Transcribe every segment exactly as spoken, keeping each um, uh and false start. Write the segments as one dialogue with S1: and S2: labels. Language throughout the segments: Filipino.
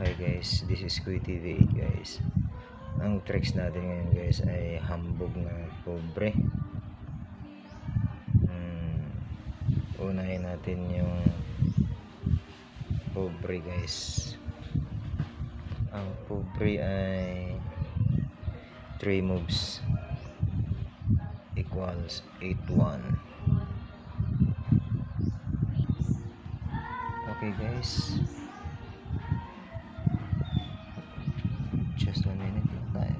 S1: Hi guys, this is Kuy T V guys. Ang tricks natin ngayon guys ay hambog na pobre. hmm, Unahin natin yung pobre guys. Ang pobre ay three moves equals eight one. Okay guys, just one minute lang tayo.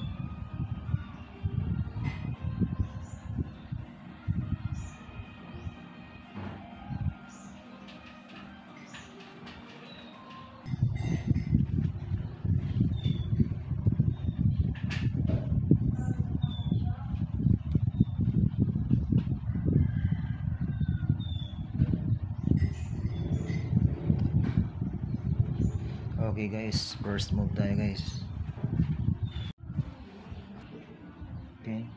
S1: Okay guys, first move tayo guys. Okay.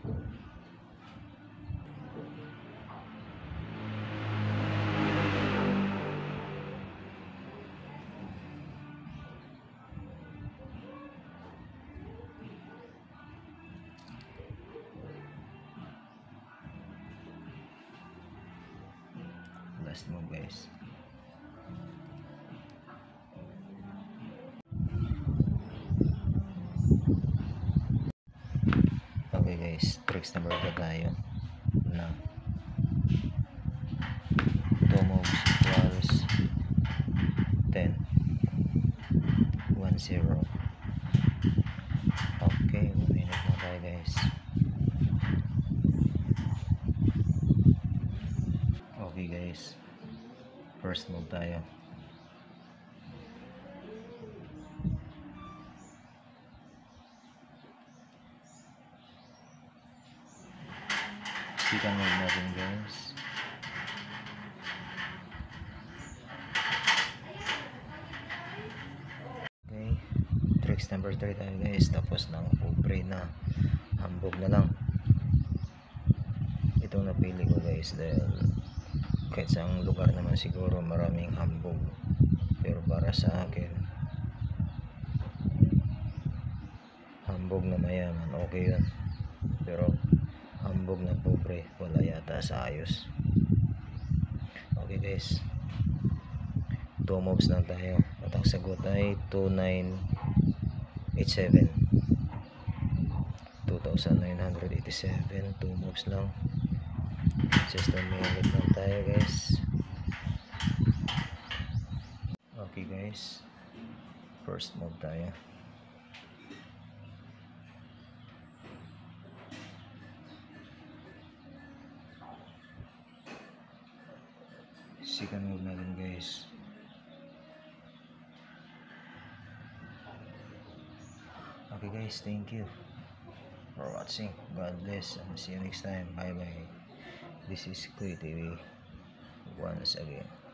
S1: Last move guys. Okay guys, tricks number two tayo na two moves equals ten one zero. Okay, one minute na tayo guys. Okay guys, first move tayo. Second move natin guys. Okay, tricks number three tayo guys. Tapos ng pobre na hambog na lang. Itong napili ko guys dahil kahit sa ang lugar naman siguro maraming hambog, pero para sa akin hambog na mayaman okay yun, pero hambog na pobre wala yata sa ayos. Okay guys, two moves lang tayo at ang sagot ay two nine eight seven, two thousand nine hundred eighty-seven. Two moves lang, just a minute lang tayo guys. Okay guys, first move tayo. Second move natin guys. Okay guys, thank you for watching. God bless and see you next time. Bye bye. This is Kuy T V once again.